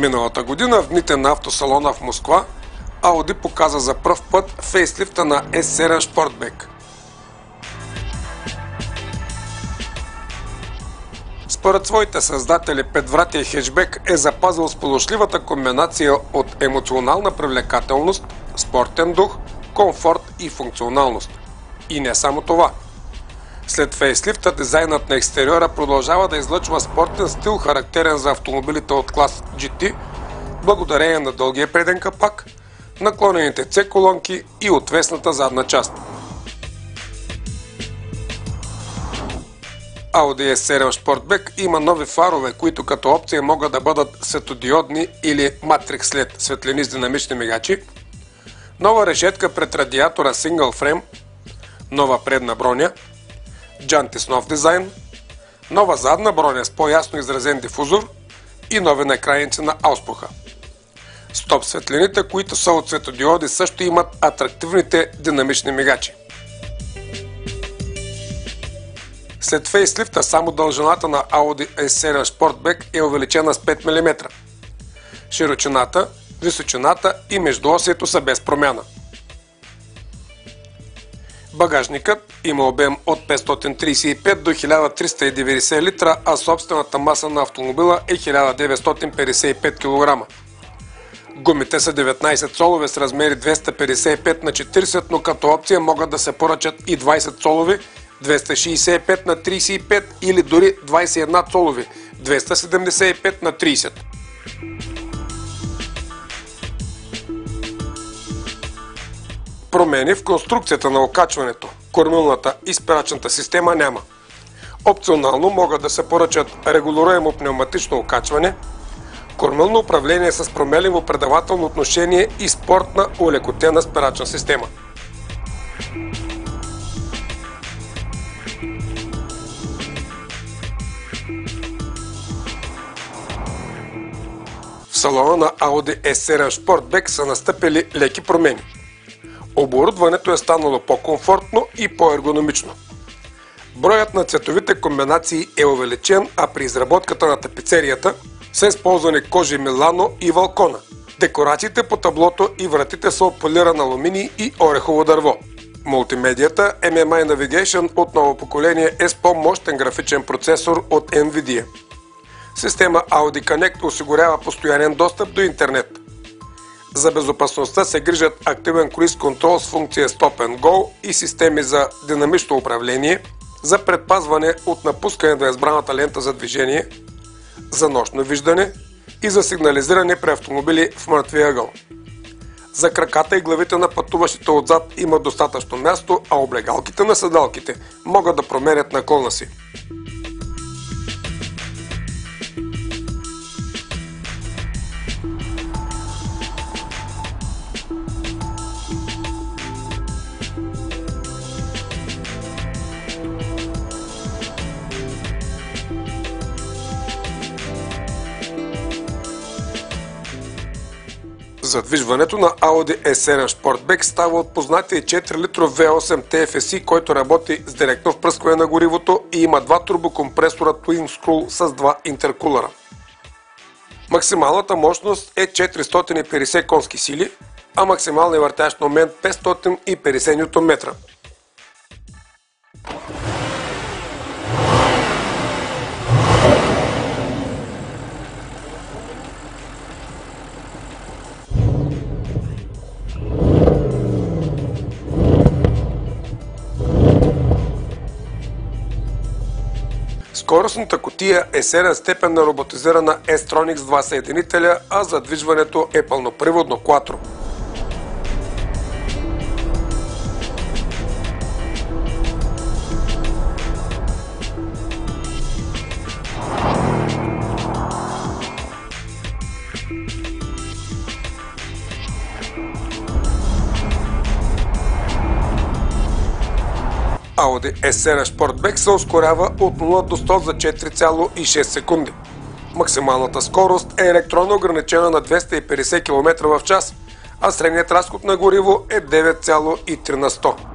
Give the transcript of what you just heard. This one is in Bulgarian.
Миналата година в дните на автосалона в Москва Audi показа за пръв път фейслифта на S7 Sportback. Според своите създатели, петвратия хеджбек е запазил сполучливата комбинация от емоционална привлекателност, спортен дух, комфорт и функционалност. И не само това. След фейслифта, дизайнът на екстериора продължава да излъчва спортен стил, характерен за автомобилите от клас GT, благодарение на дългия преден капак, наклонените C-колонки и отвесната задна част. Audi S7 Sportback има нови фарове, които като опция могат да бъдат светодиодни или Matrix LED светлини с динамични мигачи, нова решетка пред радиатора Single Frame, нова предна броня, джанти с нов дизайн, нова задна броня с по-ясно изразен дифузор и нови накрайници на ауспуха. Стоп светлините, които са от светодиоди, също имат атрактивните динамични мигачи. След фейслифта само дължината на Audi S7 Sportback е увеличена с 5 мм. Широчината, височината и междуосието са без промяна. Багажникът има обем от 535 до 1390 литра, а собствената маса на автомобила е 1955 кг. Гумите са 19 цолови с размери 255 на 40, но като опция могат да се поръчат и 20 цолови 265 на 35 или дори 21 цолови 275 на 30. Промени в конструкцията на окачването, кормилната и спирачната система няма. Опционално могат да се поръчат регулируемо пневматично окачване, кормилно управление с променливо предавателно отношение и спортна улекотена спирачна система. В салона на Audi S7 Sportback са настъпили леки промени. Оборудването е станало по-комфортно и по-ергономично. Броят на цветовите комбинации е увеличен, а при изработката на тапицерията са използвани кожи Милано и Валкона. Декорациите по таблото и вратите са от полиран алуминий и орехово дърво. Мултимедията MMI Navigation от ново поколение е с по-мощен графичен процесор от NVIDIA. Система Audi Connect осигурява постоянен достъп до интернет. За безопасността се грижат активен круиз контрол с функция Stop and Go и системи за динамично управление, за предпазване от напускане на избраната лента за движение, за нощно виждане и за сигнализиране при автомобили в мъртвия ъгъл. За краката и главите на пътуващите отзад има достатъчно място, а облегалките на седалките могат да променят наклона си. Задвижването на Audi S7 Sportback става от познатия 4-литров V8 TFSI, който работи с директно впръскване на горивото и има два турбокомпресора Twin Scroll с два интеркулъра. Максималната мощност е 450 конски сили, а максималният въртящ момент 550 Нм. Скоростната кутия е 7-степенна роботизирана S-Tronic с 2 съединителя, а задвижването е пълноприводно Quattro. Audi S7 Sportback се ускорява от 0 до 100 за 4,6 секунди. Максималната скорост е електронно ограничена на 250 км в час, а средният разход на гориво е 9,3 на 100.